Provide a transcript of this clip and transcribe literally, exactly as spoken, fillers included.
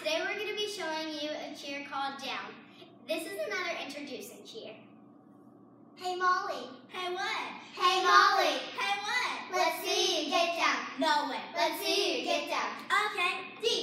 Today we're going to be showing you a cheer called Down. This is another introducing cheer. Hey Molly. Hey what? Hey Molly. Hey what? Let's see you get down. No way. Let's see you get down. Okay.